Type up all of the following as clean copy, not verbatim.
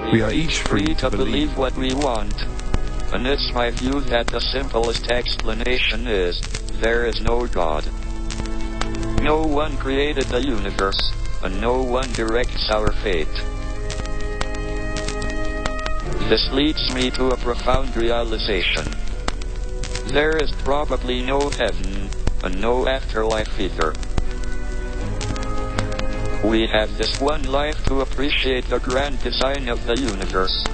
We are each free to believe what we want. And it's my view that the simplest explanation is, there is no God. No one created the universe, and no one directs our fate. This leads me to a profound realization. There is probably no heaven, and no afterlife either. We have this one life to appreciate the grand design of the universe.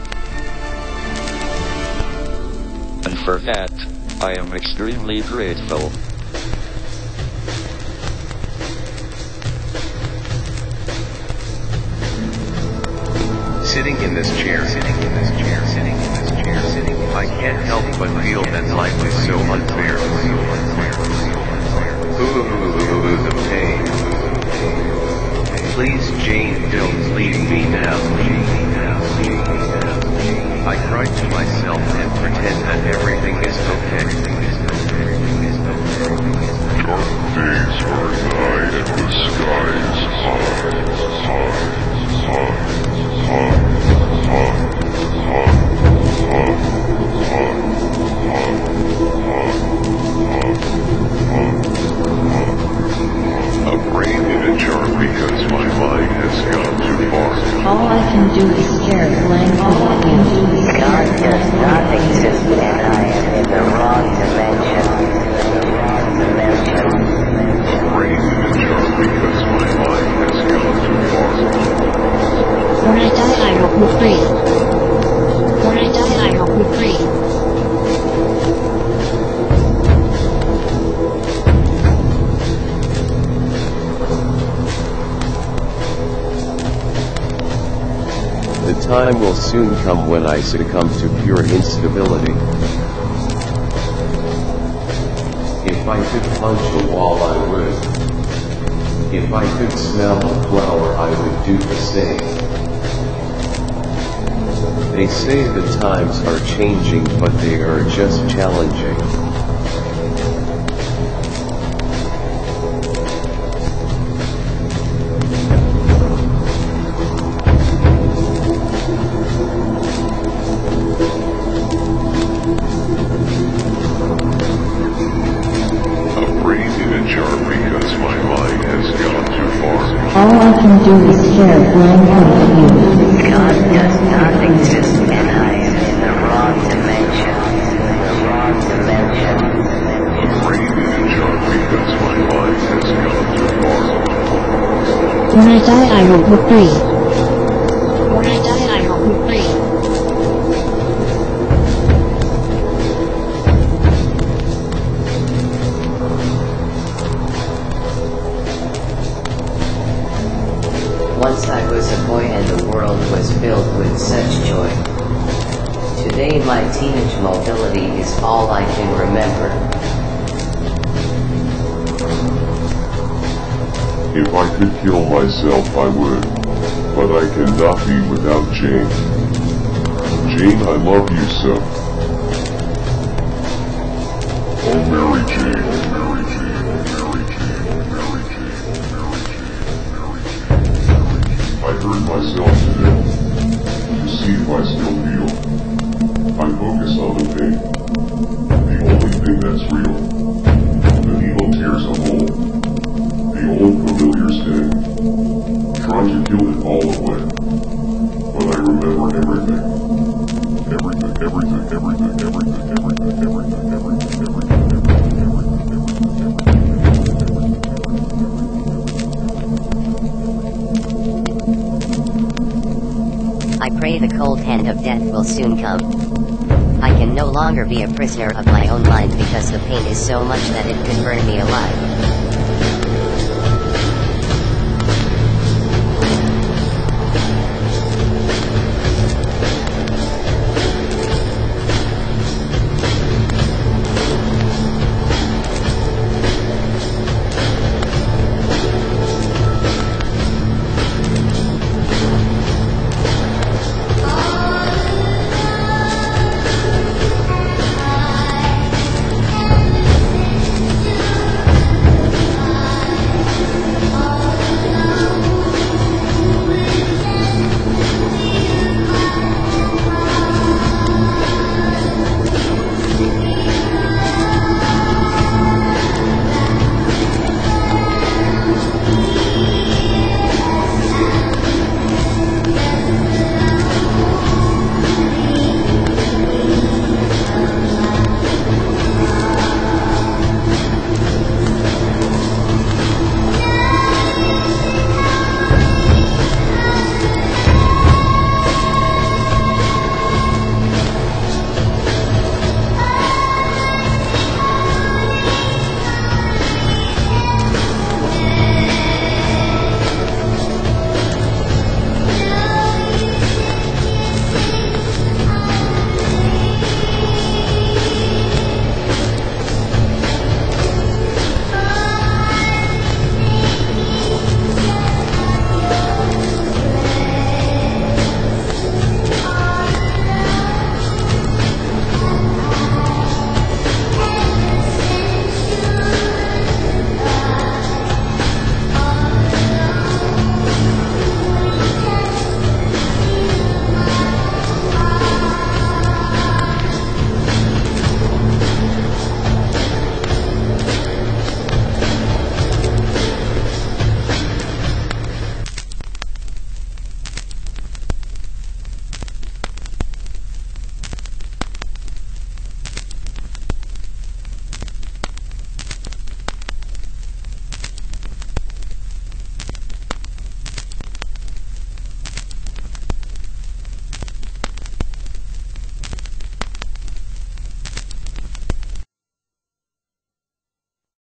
And for that, I am extremely grateful. Sitting in this chair, I can't help but feel that life is so unfair. Ooh, the pain. Please, Jane, don't leave me now. I cry to myself and pretend that everything is okay. Dark days are night and the sky is A brain in a jar because my mind has gone too far. All I can do is stare blankly at you. God does not exist and I am in the wrong dimension. A brain in a jar because my mind has gone too far. When I die, I hope you free. When I die, I hope you free. The time will soon come when I succumb to pure instability. If I could punch a wall, I would. If I could smell a flower, I would do the same. They say the times are changing, but they are just challenging. All I can do is stare blankly at you. God does not exist and I am in the wrong dimension. A brain in a jar because my mind has gone too far. When I die, I hope you free. When I die, I hope you free. Once I was a boy and the world was filled with such joy. Today my teenage mobility is all I can remember. If I could kill myself, I would. But I cannot be without Jane. Jane, I love you so. Oh, Mary Jane, Mary Jane, Mary Jane, Mary Jane, Mary Jane. I hurt myself today. To see if I still feel. I focus on the pain. The only thing that's real. The needle tears a hole. The old familiar sting. Trying to kill it all away. But I remember everything. Everything, everything, everything, everything, everything, everything, everything, everything, I pray the cold hand of death will soon come. I can no longer be a prisoner of my own mind because the pain is so much that it could burn me alive.